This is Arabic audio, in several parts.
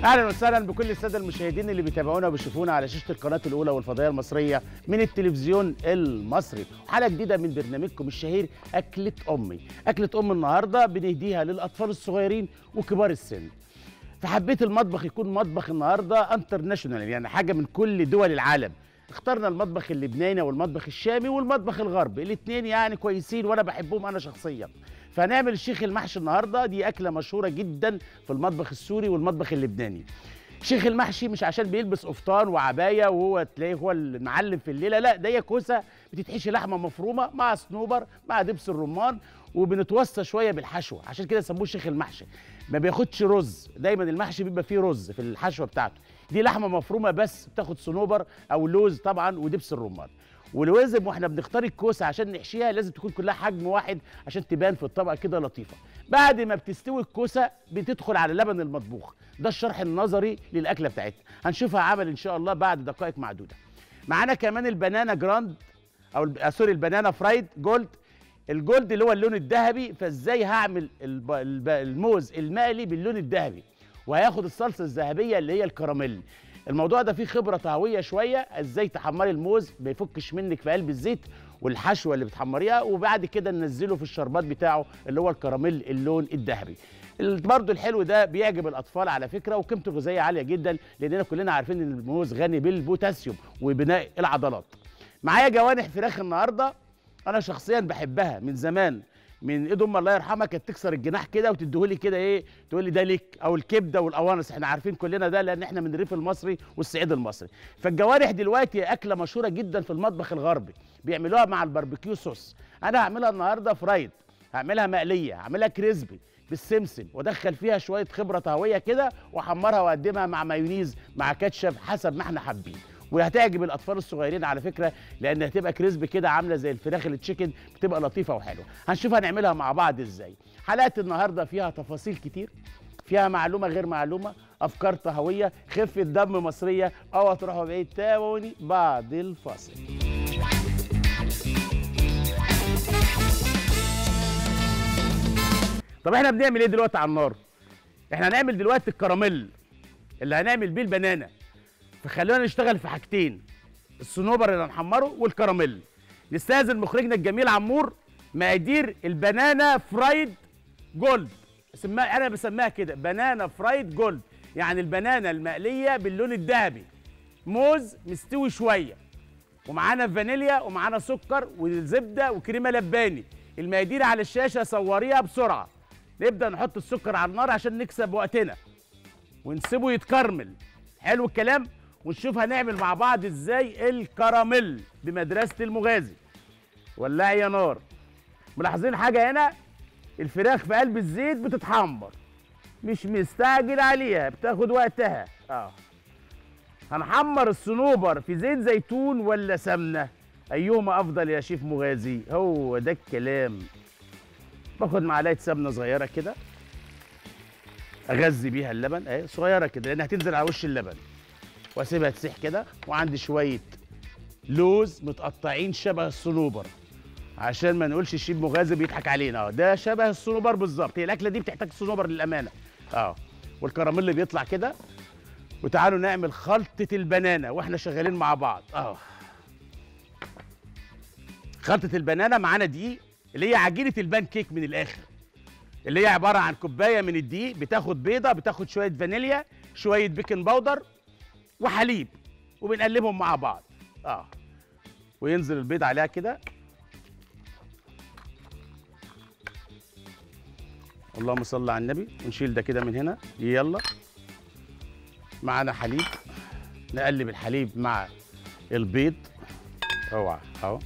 اهلا وسهلا بكل الساده المشاهدين اللي بيتابعونا وبيشوفونا على شاشه القناه الاولى والفضائيه المصريه من التلفزيون المصري. حلقه جديده من برنامجكم الشهير اكله امي. اكله ام النهارده بنهديها للاطفال الصغيرين وكبار السن. فحبيت المطبخ يكون مطبخ النهارده انترناشونال، يعني حاجه من كل دول العالم. اخترنا المطبخ اللبناني والمطبخ الشامي والمطبخ الغربي، الاثنين يعني كويسين وانا بحبهم انا شخصيا. فهنعمل الشيخ المحشي النهارده، دي اكله مشهوره جدا في المطبخ السوري والمطبخ اللبناني. شيخ المحشي مش عشان بيلبس قفطان وعبايه وهو تلاقيه هو المعلم في الليله، لا، ده هي كوسه بتتحشي لحمه مفرومه مع صنوبر مع دبس الرمان، وبنتوصى شويه بالحشوه، عشان كده سموه شيخ المحشي. ما بياخدش رز، دايما المحشي بيبقى فيه رز في الحشوه بتاعته. دي لحمه مفرومه بس بتاخد صنوبر او لوز طبعا ودبس الرمان. ولازم واحنا بنختار الكوسه عشان نحشيها لازم تكون كلها حجم واحد عشان تبان في الطبق كده لطيفه. بعد ما بتستوي الكوسه بتدخل على اللبن المطبوخ، ده الشرح النظري للاكله بتاعتنا، هنشوفها عمل ان شاء الله بعد دقائق معدوده. معانا كمان البنانا جراند او سوري البنانا فرايد جولد. الجولد اللي هو اللون الذهبي، فازاي هعمل الموز المقلي باللون الذهبي وهياخد الصلصه الذهبيه اللي هي الكراميل. الموضوع ده فيه خبره طهويه شويه، ازاي تحمري الموز ما يفكش منك في قلب الزيت والحشوه اللي بتحمريها، وبعد كده ننزله في الشربات بتاعه اللي هو الكراميل اللون الذهبي. برضه الحلو ده بيعجب الاطفال على فكره، وقيمته الغذائيه عاليه جدا لاننا كلنا عارفين ان الموز غني بالبوتاسيوم وبناء العضلات. معايا جوانح فراخ النهارده انا شخصيا بحبها من زمان، من ايد ام الله يرحمها، كانت تكسر الجناح كده وتديهولي كده ايه، تقول لي ده ليك، او الكبده والقوانص، احنا عارفين كلنا ده لان احنا من الريف المصري والصعيد المصري. فالجوارح دلوقتي اكله مشهوره جدا في المطبخ الغربي، بيعملوها مع الباربيكيو صوص. انا هعملها النهارده فرايد، هعملها مقليه، هعملها كريسبي بالسمسم، وادخل فيها شويه خبره طهويه كده، واحمرها واقدمها مع مايونيز مع كاتشب حسب ما احنا حابين. وهتعجب الاطفال الصغيرين على فكره، لان هتبقى كريسبي كده عامله زي الفراخ التشيكن، بتبقى لطيفه وحلوه. هنشوف هنعملها مع بعض ازاي. حلقه النهارده فيها تفاصيل كتير، فيها معلومه غير معلومه، افكار طهويه، خفه دم مصريه. او هتروحوا بعيد، تابعوني بعد الفاصل. طب احنا بنعمل ايه دلوقتي على النار؟ احنا هنعمل دلوقتي الكراميل اللي هنعمل بيه البنانه. فخلونا نشتغل في حاجتين، الصنوبر اللي هنحمره والكراميل. نستاذن مخرجنا الجميل عمور مقادير البنانا فرايد جولد. انا بسميها كده بنانا فرايد جولد، يعني البنانا المقليه باللون الذهبي. موز مستوي شويه، ومعانا فانيليا ومعانا سكر وزبده وكريمه لباني. المقادير على الشاشه، صوريها بسرعه. نبدا نحط السكر على النار عشان نكسب وقتنا ونسيبه يتكرمل. حلو الكلام. ونشوف هنعمل مع بعض ازاي الكراميل بمدرسه المغازي. ولعي يا نار. ملاحظين حاجه هنا؟ الفراخ في قلب الزيت بتتحمر، مش مستعجل عليها، بتاخد وقتها. هنحمر الصنوبر في زيت زيتون ولا سمنه؟ ايهما افضل يا شيف مغازي؟ هو ده الكلام. باخد معلقه سمنه صغيره كده، اغذي بيها اللبن اهي صغيره كده لان هتنزل على وش اللبن، واسيبها تسيح كده. وعندي شويه لوز متقطعين شبه الصنوبر، عشان ما نقولش الشيف مغازي بيضحك علينا. ده شبه الصنوبر بالظبط، هي الاكله دي بتحتاج صنوبر للامانه. والكراميل اللي بيطلع كده. وتعالوا نعمل خلطه البنانا واحنا شغالين مع بعض. خلطه البنانا معانا دقيق، اللي هي عجينه البان كيك من الاخر، اللي هي عباره عن كوبايه من الدقيق، بتاخد بيضه، بتاخد شويه فانيليا، شويه بيكنج باودر وحليب، وبنقلبهم مع بعض. وينزل البيض عليها كده. اللهم صل على النبي. ونشيل ده كده من هنا. يلا معانا حليب، نقلب الحليب مع البيض. اوعى اهو،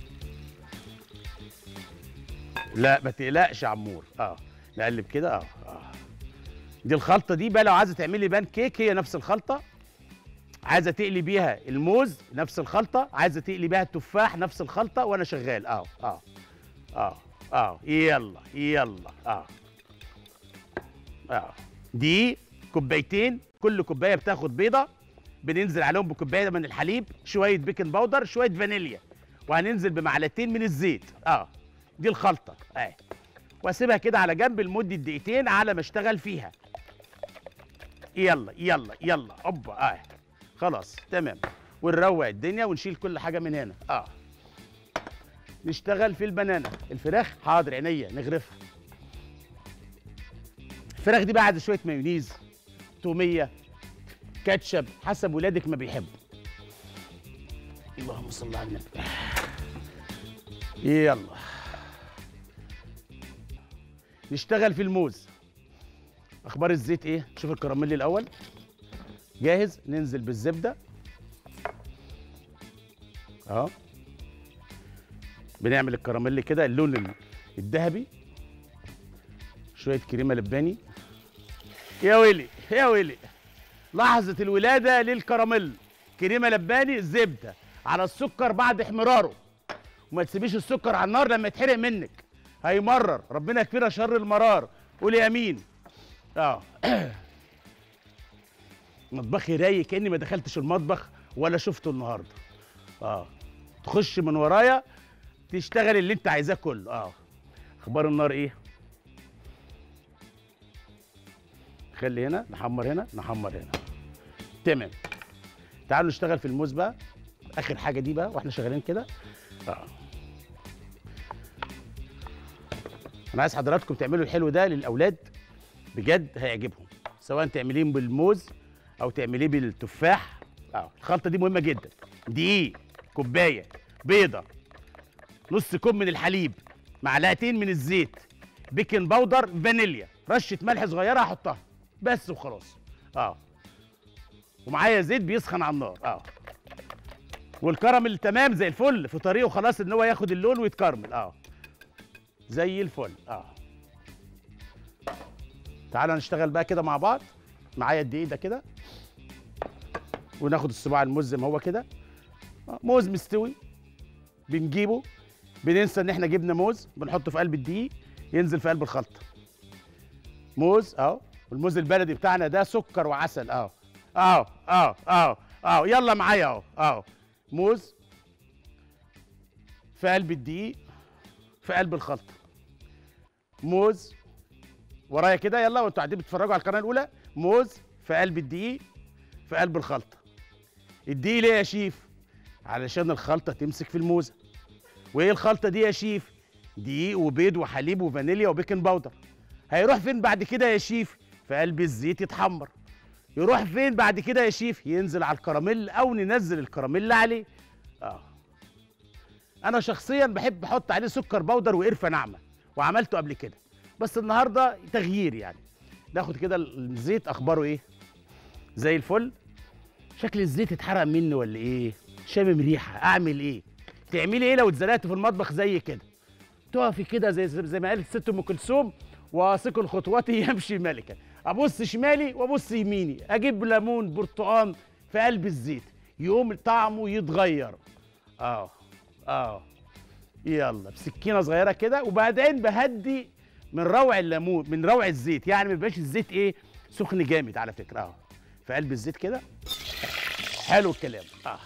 لا ما تقلقش يا عمور. نقلب كده. دي الخلطه دي بقى لو عايزه تعملي بان كيك، هي نفس الخلطه. عايزه تقلي بيها الموز نفس الخلطه، عايزه تقلي بيها التفاح نفس الخلطه، وانا شغال. يلا يلا. دي كوبايتين، كل كوبايه بتاخد بيضه، بننزل عليهم بكوبايه من الحليب، شويه بيكنج باودر، شويه فانيليا، وهننزل بمعلقتين من الزيت. دي الخلطه واسيبها كده على جنب لمده دقيقتين على ما اشتغل فيها. يلا يلا يلا اوبا خلاص تمام. ونروق الدنيا ونشيل كل حاجه من هنا نشتغل في البنانه. الفراخ حاضر عينيا نغرفها. الفراخ دي بعد شويه مايونيز، توميه، كاتشب، حسب ولادك ما بيحبوا. اللهم صل على النبي. يلا نشتغل في الموز. اخبار الزيت ايه؟ نشوف الكراميل الاول. جاهز. ننزل بالزبده بنعمل الكراميل كده اللون الذهبي. شويه كريمه لباني. يا ويلي يا ويلي، لحظه الولاده للكراميل. كريمه لباني، زبده على السكر بعد احمراره. وما تسيبيش السكر على النار لما يتحرق منك، هيمرر. ربنا يكفينا شر المرار. قولي امين. مطبخي رايق كاني ما دخلتش المطبخ ولا شفته النهارده. تخش من ورايا تشتغل اللي انت عايزاه كله. اخبار النار ايه؟ خلي هنا نحمر، هنا نحمر، هنا تمام. تعالوا نشتغل في الموز بقى، اخر حاجه دي بقى واحنا شغالين كده. انا عايز حضراتكم تعملوا الحلو ده للاولاد، بجد هيعجبهم. سواء تعمليه بالموز او تعمليه بالتفاح. الخلطه دي مهمه جدا. دقيق، كوبايه، بيضه، نص كوب من الحليب، معلقتين من الزيت، بيكنج باودر، فانيليا، رشه ملح صغيره هحطها بس وخلاص. ومعايا زيت بيسخن على النار. والكراميل تمام زي الفل، في طريقه خلاص ان هو ياخد اللون ويتكرمل. زي الفل. تعالى نشتغل بقى كده مع بعض. معايا الدقيق ده كده، وناخد الصباع الموز زي ما هو كده. موز مستوي بنجيبه، بننسى ان احنا جبنا موز، بنحطه في قلب الدقيق ينزل في قلب الخلطه. موز والموز البلدي بتاعنا ده سكر وعسل. يلا معايا موز في قلب الدقيق في قلب الخلطه. موز ورايا كده، يلا وانتوا قاعدين بتتفرجوا على القناه الاولى. موز في قلب الدقيق في قلب الخلطه. الدقيق ليه يا شيف؟ علشان الخلطه تمسك في الموزه. وايه الخلطه دي يا شيف؟ دقيق وبيض وحليب وفانيليا وبيكنج باودر. هيروح فين بعد كده يا شيف؟ في قلب الزيت يتحمر. يروح فين بعد كده يا شيف؟ ينزل على الكراميل او ننزل الكراميل عليه. انا شخصيا بحب احط عليه سكر بودر وقرفه ناعمه، وعملته قبل كده، بس النهارده تغيير يعني. ناخد كده الزيت، اخباره ايه؟ زي الفل. شكل الزيت اتحرق مني ولا ايه؟ شامم ريحه. اعمل ايه؟ تعملي ايه لو اتزنقت في المطبخ زي كده؟ تقفي كده زي ما قالت ست ام كلثوم: واثق الخطوات يمشي ملكا. ابص شمالي وابص يميني، اجيب ليمون برتقان في قلب الزيت، يقوم طعمه يتغير. يلا بسكينه صغيره كده، وبعدين بهدي من روع الليمون، من روع الزيت، يعني ما يبقاش الزيت ايه سخن جامد على فكره. في قلب الزيت كده. حلو الكلام.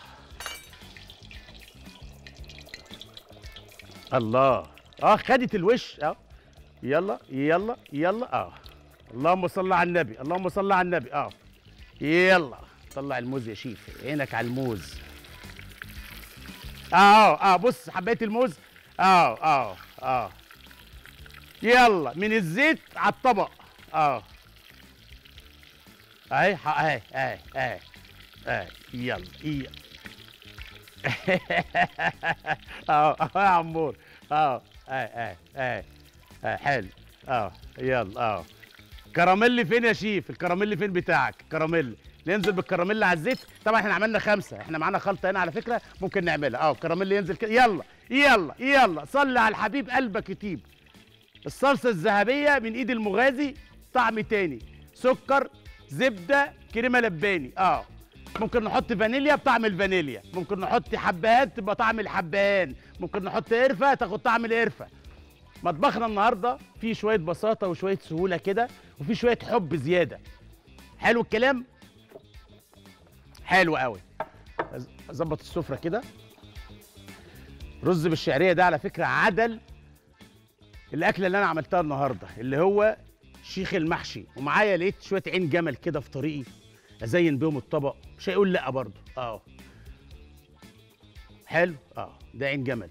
الله. خدت الوش. يلا يلا يلا. اللهم صل على النبي، اللهم صل على النبي. يلا طلع الموز يا شيف، عينك على الموز. بص حبيت الموز. يلا من الزيت على الطبق. اهي يلا يا عمور. حلو. يلا. كراميل فين يا شيف؟ الكراميل فين بتاعك؟ كراميل. ننزل بالكراميل على الزيت. طبعا احنا عملنا 5، احنا معانا خلطه هنا على فكره ممكن نعملها. كراميل ينزل كده. يلا يلا يلا، صلي على الحبيب قلبك يطيب. الصلصه الذهبيه من ايد المغازي، طعم تاني. سكر، زبده، كريمه لباني. ممكن نحط فانيليا بطعم الفانيليا، ممكن نحط حبهان تبقى طعم الحبهان، ممكن نحط قرفه تاخد طعم القرفه. مطبخنا النهارده فيه شويه بساطه وشويه سهوله كده، وفيه شويه حب زياده. حلو الكلام. حلو قوي. اظبط السفره كده. رز بالشعريه ده على فكره عدل الاكله اللي انا عملتها النهارده، اللي هو شيخ المحشي ومعايا لقيت شويه عين جمل كده في طريقي ازين بيهم الطبق، مش هيقول لا برضه. حلو. ده عين جمل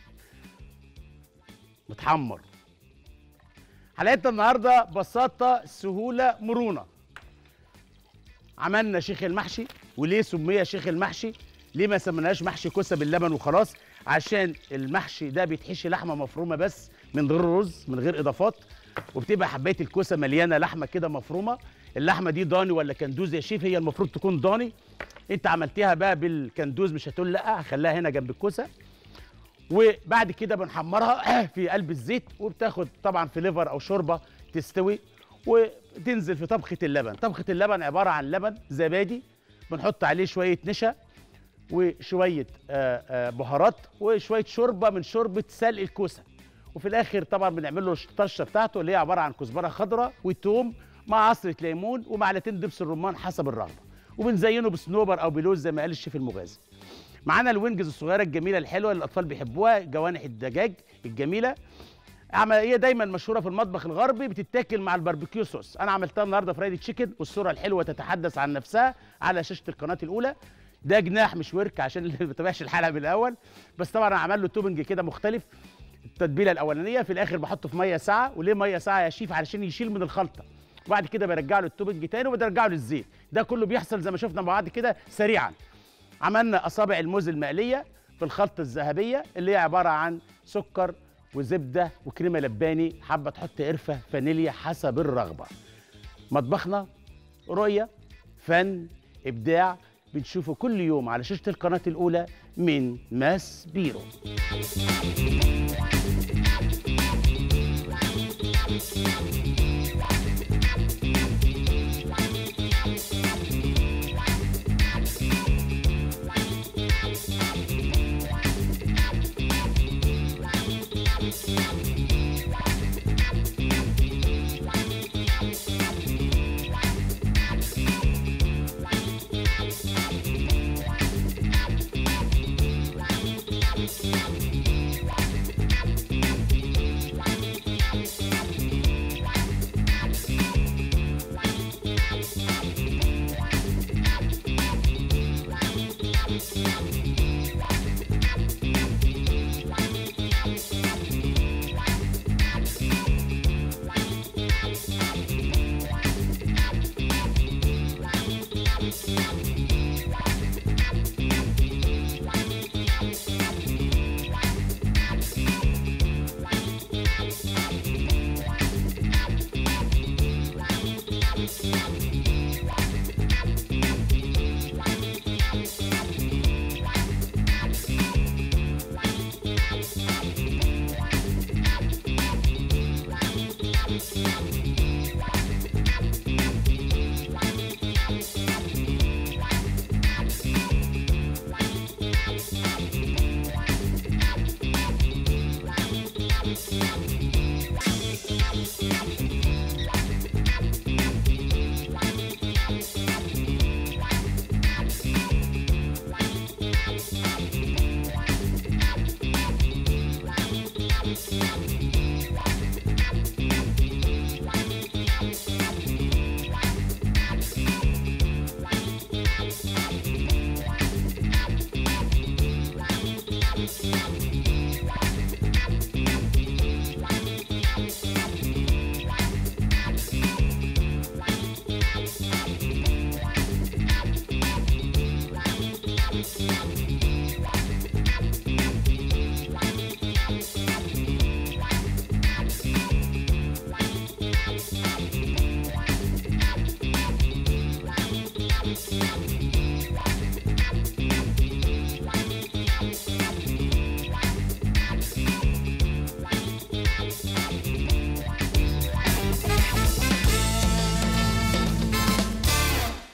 متحمر. حلقتنا النهارده بساطه سهوله مرونه. عملنا شيخ المحشي. وليه سمي شيخ المحشي؟ ليه ما سميناهاش محشي كوسه باللبن وخلاص؟ عشان المحشي ده بيتحشي لحمه مفرومه بس من غير رز، من غير اضافات، وبتبقى حبايه الكوسه مليانه لحمه كده مفرومه. اللحمه دي ضاني ولا كندوز يا شيف؟ هي المفروض تكون ضاني. انت عملتيها بقى بالكندوز مش هتقول لا، هخليها هنا جنب الكوسه. وبعد كده بنحمرها في قلب الزيت، وبتاخد طبعا في ليفر او شوربه تستوي، وتنزل في طبخه اللبن. طبخه اللبن عباره عن لبن زبادي، بنحط عليه شويه نشا وشويه بهارات وشويه شوربه من شوربه سلق الكوسه. وفي الاخر طبعا بنعمل له الطشه بتاعته اللي هي عباره عن كزبره خضراء وتوم مع عصره ليمون ومعلقتين دبس الرمان حسب الرغبه، وبنزينه بصنوبر او بلوز زي ما قال الشيف المغازي. معانا الوينجز الصغيره الجميله الحلوه اللي الاطفال بيحبوها، جوانح الدجاج الجميله. هي دايما مشهوره في المطبخ الغربي، بتتاكل مع الباربيكيو صوص. انا عملتها النهارده فرايدي تشيكن، والصوره الحلوه تتحدث عن نفسها على شاشه القناه الاولى. ده جناح مش ورك عشان اللي ما بيتابعش الحلقه من الاول، بس طبعا انا عمل له توبنج كده مختلف. التتبيله الاولانيه في الاخر بحطه في ميه ساقعه. وليه ميه ساقعه يا شيف؟ علشان يشيل من الخلطه، وبعد كده برجع له التوبنج تاني وبرجعه للزيت. ده كله بيحصل زي ما شفنا مع بعض كده سريعا. عملنا اصابع الموز المقليه في الخلطه الذهبيه اللي هي عباره عن سكر وزبده وكريمه لباني، حابه تحط قرفه فانيليا حسب الرغبه. مطبخنا رؤيه، فن، ابداع، بنشوفه كل يوم على شاشه القناه الاولى من ماس بيرو.